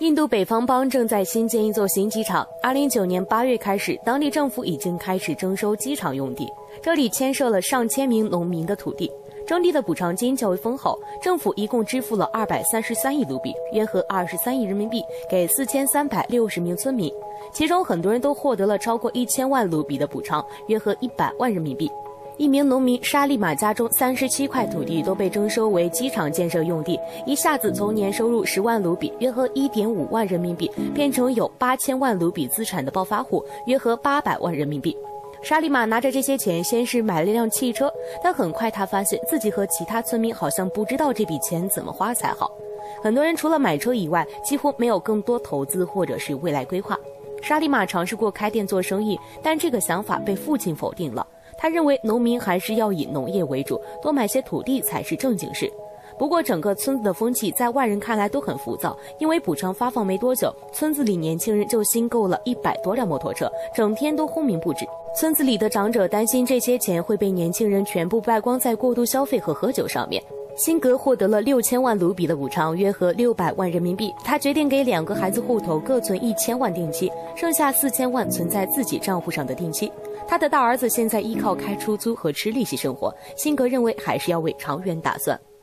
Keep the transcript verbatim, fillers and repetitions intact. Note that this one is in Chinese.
印度北方邦正在新建一座新机场。二零一九年八月开始，当地政府已经开始征收机场用地，这里牵涉了上千名农民的土地。征地的补偿金较为丰厚，政府一共支付了二百三十三亿卢比，约合二十三亿人民币，给四千三百六十名村民，其中很多人都获得了超过一千万卢比的补偿，约合一百万人民币。一名农民沙利马家中三十七块土地都被征收为机场建设用地，一下子从年收入十万卢比，约合一点五万人民币，变成有八千万卢比资产的暴发户，约合八百万人民币。沙利马拿着这些钱，先是买了一辆汽车，但很快他发现自己和其他村民好像不知道这笔钱怎么花才好。很多人除了买车以外，几乎没有更多投资或者是未来规划。沙利马尝试过开店做生意，但这个想法被父亲否定了。他认为农民还是要以农业为主，多买些土地才是正经事。不过整个村子的风气在外人看来都很浮躁，因为补偿发放没多久，村子里年轻人就新购了一百多辆摩托车，整天都轰鸣不止。村子里的长者担心这些钱会被年轻人全部败光在过度消费和喝酒上面。辛格获得了六千万卢比的补偿，约合六百万人民币。他决定给两个孩子户头各存一千万定期，剩下四千万存在自己账户上的定期。他的大儿子现在依靠开出租和吃利息生活，辛格认为还是要为长远打算。